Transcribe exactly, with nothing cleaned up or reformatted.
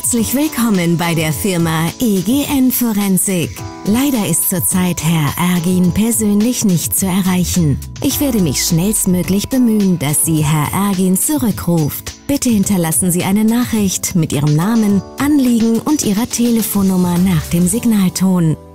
Herzlich willkommen bei der Firma E G N Forensik. Leider ist zurzeit Herr Ergin persönlich nicht zu erreichen. Ich werde mich schnellstmöglich bemühen, dass Sie Herr Ergin zurückruft. Bitte hinterlassen Sie eine Nachricht mit Ihrem Namen, Anliegen und Ihrer Telefonnummer nach dem Signalton.